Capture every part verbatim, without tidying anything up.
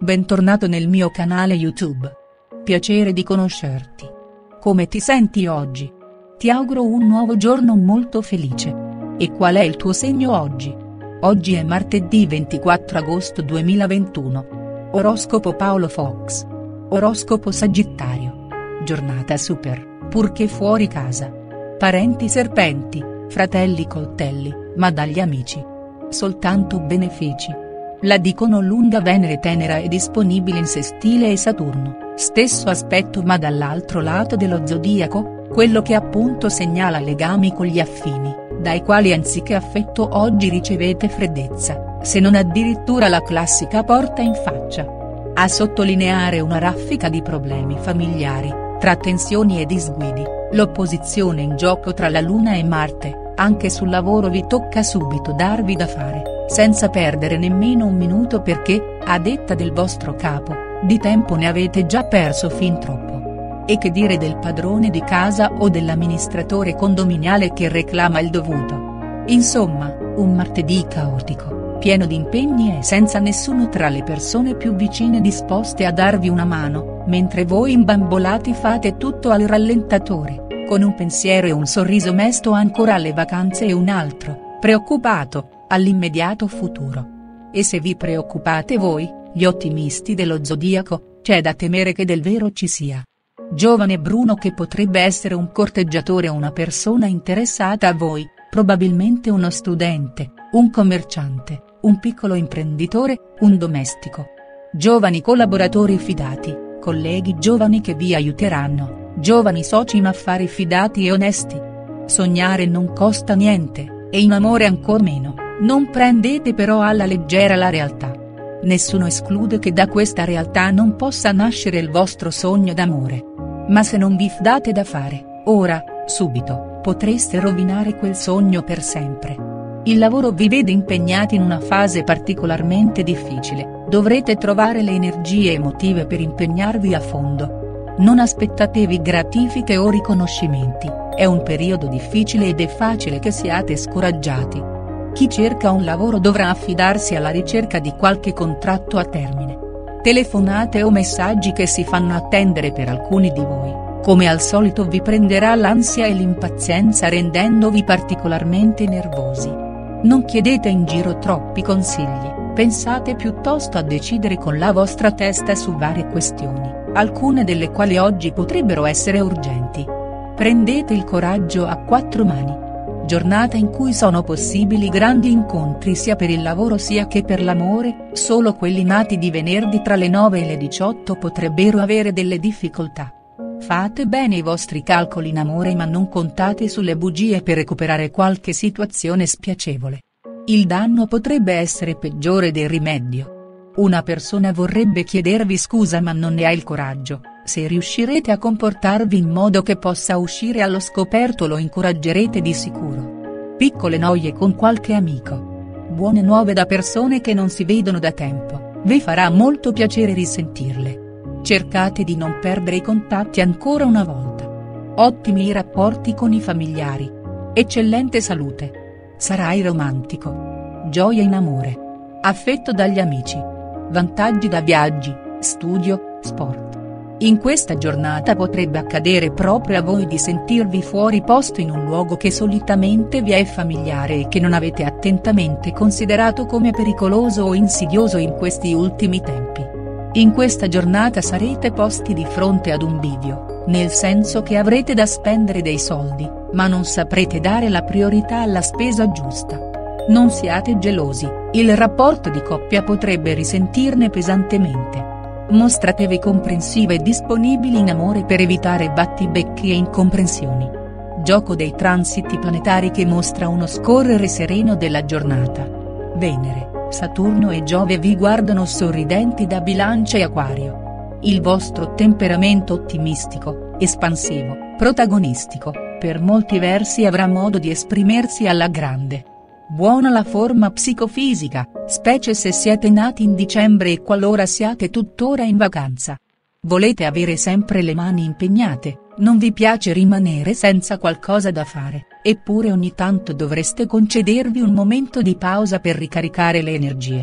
bentornato nel mio canale YouTube. Piacere di conoscerti. Come ti senti oggi? Ti auguro un nuovo giorno molto felice. E qual è il tuo segno oggi? Oggi è martedì ventiquattro agosto duemilaventuno. Oroscopo Paolo Fox. Oroscopo Sagittario. Giornata super, purché fuori casa. Parenti serpenti, fratelli coltelli, ma dagli amici. Soltanto benefici. La dicono lunga Venere tenera e disponibile in sestile e Saturno, stesso aspetto ma dall'altro lato dello zodiaco, quello che appunto segnala legami con gli affini, dai quali anziché affetto oggi ricevete freddezza, se non addirittura la classica porta in faccia. A sottolineare una raffica di problemi familiari, tra tensioni e disguidi, l'opposizione in gioco tra la Luna e Marte, anche sul lavoro vi tocca subito darvi da fare, senza perdere nemmeno un minuto perché, a detta del vostro capo, di tempo ne avete già perso fin troppo. E che dire del padrone di casa o dell'amministratore condominiale che reclama il dovuto. Insomma, un martedì caotico, pieno di impegni e senza nessuno tra le persone più vicine disposte a darvi una mano, mentre voi imbambolati fate tutto al rallentatore, con un pensiero e un sorriso mesto ancora alle vacanze e un altro, preoccupato, all'immediato futuro. E se vi preoccupate voi, gli ottimisti dello zodiaco, c'è da temere che del vero ci sia. Giovane Bruno che potrebbe essere un corteggiatore o una persona interessata a voi, probabilmente uno studente, un commerciante, un piccolo imprenditore, un domestico. Giovani collaboratori fidati, colleghi giovani che vi aiuteranno, giovani soci in affari fidati e onesti. Sognare non costa niente, e in amore ancor meno, non prendete però alla leggera la realtà. Nessuno esclude che da questa realtà non possa nascere il vostro sogno d'amore. Ma se non vi date da fare, ora, subito, potreste rovinare quel sogno per sempre. Il lavoro vi vede impegnati in una fase particolarmente difficile, dovrete trovare le energie emotive per impegnarvi a fondo. Non aspettatevi gratifiche o riconoscimenti, è un periodo difficile ed è facile che siate scoraggiati. Chi cerca un lavoro dovrà affidarsi alla ricerca di qualche contratto a termine. Telefonate o messaggi che si fanno attendere per alcuni di voi, come al solito vi prenderà l'ansia e l'impazienza rendendovi particolarmente nervosi. Non chiedete in giro troppi consigli, pensate piuttosto a decidere con la vostra testa su varie questioni, alcune delle quali oggi potrebbero essere urgenti. Prendete il coraggio a quattro mani. Giornata in cui sono possibili grandi incontri sia per il lavoro sia che per l'amore, solo quelli nati di venerdì tra le nove e le diciotto potrebbero avere delle difficoltà. Fate bene i vostri calcoli in amore ma non contate sulle bugie per recuperare qualche situazione spiacevole. Il danno potrebbe essere peggiore del rimedio. Una persona vorrebbe chiedervi scusa ma non ne ha il coraggio. Se riuscirete a comportarvi in modo che possa uscire allo scoperto lo incoraggerete di sicuro. Piccole noie con qualche amico. Buone nuove da persone che non si vedono da tempo, vi farà molto piacere risentirle. Cercate di non perdere i contatti ancora una volta. Ottimi i rapporti con i familiari. Eccellente salute. Sarai romantico. Gioia in amore. Affetto dagli amici. Vantaggi da viaggi, studio, sport. In questa giornata potrebbe accadere proprio a voi di sentirvi fuori posto in un luogo che solitamente vi è familiare e che non avete attentamente considerato come pericoloso o insidioso in questi ultimi tempi. In questa giornata sarete posti di fronte ad un bivio, nel senso che avrete da spendere dei soldi, ma non saprete dare la priorità alla spesa giusta. Non siate gelosi, il rapporto di coppia potrebbe risentirne pesantemente. Mostratevi comprensive e disponibili in amore per evitare battibecchi e incomprensioni. Gioco dei transiti planetari che mostra uno scorrere sereno della giornata. Venere, Saturno e Giove vi guardano sorridenti da Bilancia e Acquario. Il vostro temperamento ottimistico, espansivo, protagonistico, per molti versi avrà modo di esprimersi alla grande. Buona la forma psicofisica, specie se siete nati in dicembre e qualora siate tuttora in vacanza. Volete avere sempre le mani impegnate, non vi piace rimanere senza qualcosa da fare, eppure ogni tanto dovreste concedervi un momento di pausa per ricaricare le energie.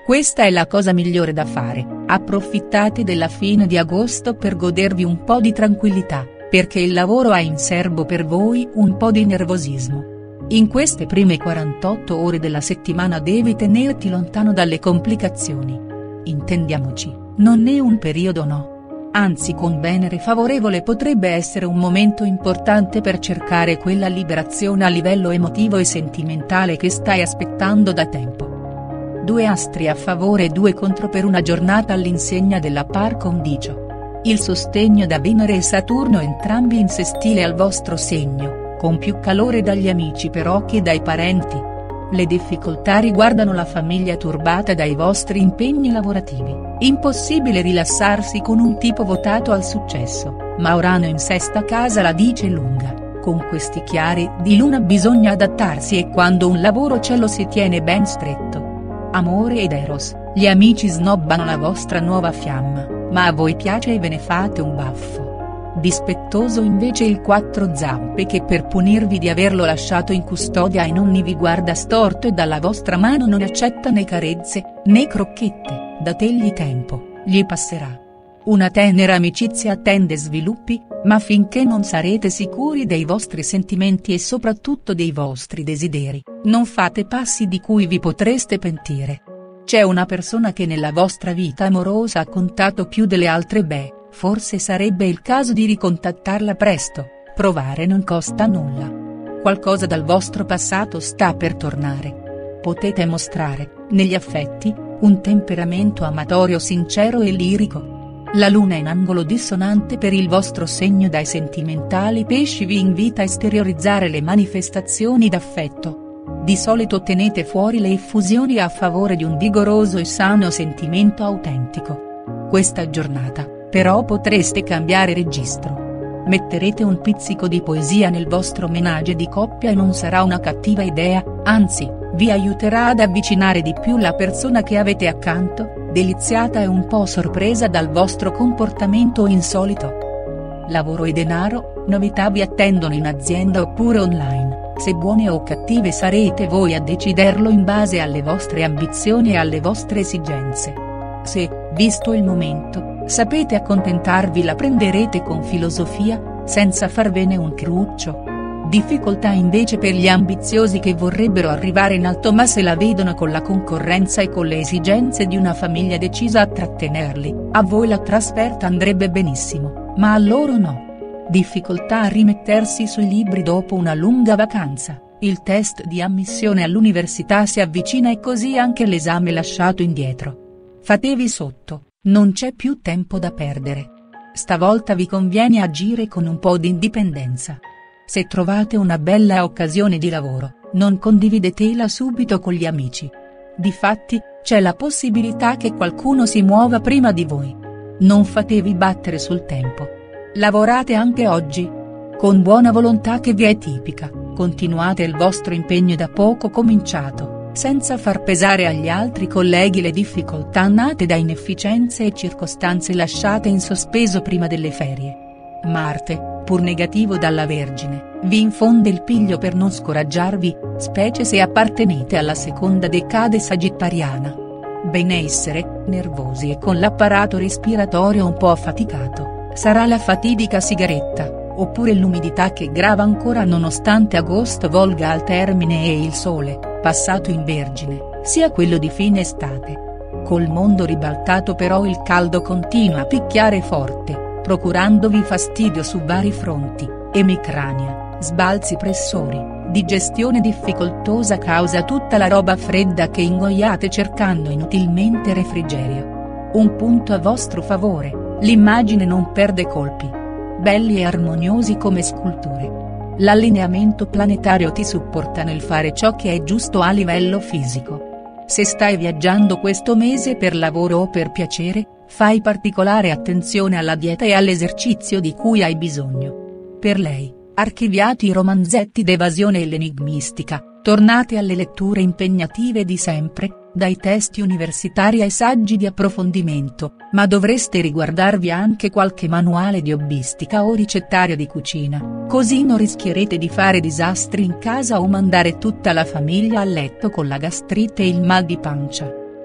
Questa è la cosa migliore da fare, approfittate della fine di agosto per godervi un po' di tranquillità, perché il lavoro ha in serbo per voi un po' di nervosismo. In queste prime quarantotto ore della settimana devi tenerti lontano dalle complicazioni. Intendiamoci, non è un periodo no. Anzi, con Venere favorevole potrebbe essere un momento importante per cercare quella liberazione a livello emotivo e sentimentale che stai aspettando da tempo. Due astri a favore e due contro per una giornata all'insegna della par condicio. Il sostegno da Venere e Saturno entrambi in sestile al vostro segno, con più calore dagli amici però che dai parenti. Le difficoltà riguardano la famiglia turbata dai vostri impegni lavorativi, impossibile rilassarsi con un tipo votato al successo, ma Urano in sesta casa la dice lunga, con questi chiari di luna bisogna adattarsi e quando un lavoro ce lo si tiene ben stretto. Amore ed Eros, gli amici snobbano la vostra nuova fiamma, ma a voi piace e ve ne fate un baffo. Dispettoso invece il quattro zampe che per punirvi di averlo lasciato in custodia e non vi guarda storto e dalla vostra mano non accetta né carezze, né crocchette, dategli tempo, gli passerà. Una tenera amicizia attende sviluppi, ma finché non sarete sicuri dei vostri sentimenti e soprattutto dei vostri desideri, non fate passi di cui vi potreste pentire. C'è una persona che nella vostra vita amorosa ha contato più delle altre beh, forse sarebbe il caso di ricontattarla presto, provare non costa nulla. Qualcosa dal vostro passato sta per tornare. Potete mostrare, negli affetti, un temperamento amatorio sincero e lirico. La luna in angolo dissonante per il vostro segno dai sentimentali pesci vi invita a esteriorizzare le manifestazioni d'affetto. Di solito tenete fuori le effusioni a favore di un vigoroso e sano sentimento autentico. Questa giornata, però potreste cambiare registro. Metterete un pizzico di poesia nel vostro menage di coppia e non sarà una cattiva idea, anzi, vi aiuterà ad avvicinare di più la persona che avete accanto, deliziata e un po' sorpresa dal vostro comportamento insolito. Lavoro e denaro, novità vi attendono in azienda oppure online, se buone o cattive sarete voi a deciderlo in base alle vostre ambizioni e alle vostre esigenze. Se, visto il momento, sapete accontentarvi la prenderete con filosofia, senza farvene un cruccio. Difficoltà invece per gli ambiziosi che vorrebbero arrivare in alto ma se la vedono con la concorrenza e con le esigenze di una famiglia decisa a trattenerli, a voi la trasferta andrebbe benissimo, ma a loro no. Difficoltà a rimettersi sui libri dopo una lunga vacanza, il test di ammissione all'università si avvicina e così anche l'esame lasciato indietro. Fatevi sotto, non c'è più tempo da perdere. Stavolta vi conviene agire con un po' di indipendenza. Se trovate una bella occasione di lavoro, non condividetela subito con gli amici. Difatti, c'è la possibilità che qualcuno si muova prima di voi. Non fatevi battere sul tempo. Lavorate anche oggi. Con buona volontà che vi è tipica, continuate il vostro impegno da poco cominciato, senza far pesare agli altri colleghi le difficoltà nate da inefficienze e circostanze lasciate in sospeso prima delle ferie. Marte, pur negativo dalla Vergine, vi infonde il piglio per non scoraggiarvi, specie se appartenete alla seconda decade sagittariana. Benessere, nervosi e con l'apparato respiratorio un po' affaticato, sarà la fatidica sigaretta, oppure l'umidità che grava ancora nonostante agosto volga al termine e il sole, passato in Vergine, sia quello di fine estate. Col mondo ribaltato però il caldo continua a picchiare forte, procurandovi fastidio su vari fronti, emicrania, sbalzi pressori, digestione difficoltosa causa tutta la roba fredda che ingoiate cercando inutilmente refrigerio. Un punto a vostro favore, l'immagine non perde colpi. Belli e armoniosi come sculture. L'allineamento planetario ti supporta nel fare ciò che è giusto a livello fisico. Se stai viaggiando questo mese per lavoro o per piacere, fai particolare attenzione alla dieta e all'esercizio di cui hai bisogno. Per lei, archiviati i romanzetti d'evasione e l'enigmistica, tornate alle letture impegnative di sempre, dai testi universitari ai saggi di approfondimento, ma dovreste riguardarvi anche qualche manuale di hobbistica o ricettario di cucina, così non rischierete di fare disastri in casa o mandare tutta la famiglia a letto con la gastrite e il mal di pancia.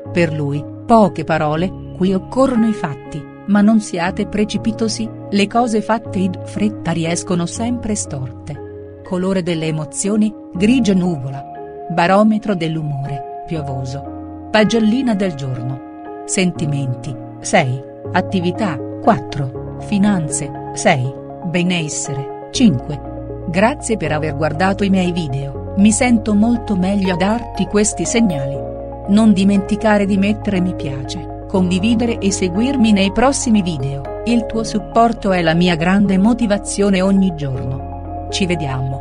Per lui, poche parole, qui occorrono i fatti, ma non siate precipitosi, le cose fatte in fretta riescono sempre storte. Colore delle emozioni, grigio nuvola. Barometro dell'umore, piovoso. Pagellina del giorno. Sentimenti, sei. Attività, quattro. Finanze, sei. Benessere, cinque. Grazie per aver guardato i miei video, mi sento molto meglio a darti questi segnali. Non dimenticare di mettere mi piace, condividere e seguirmi nei prossimi video, il tuo supporto è la mia grande motivazione ogni giorno. Ci vediamo.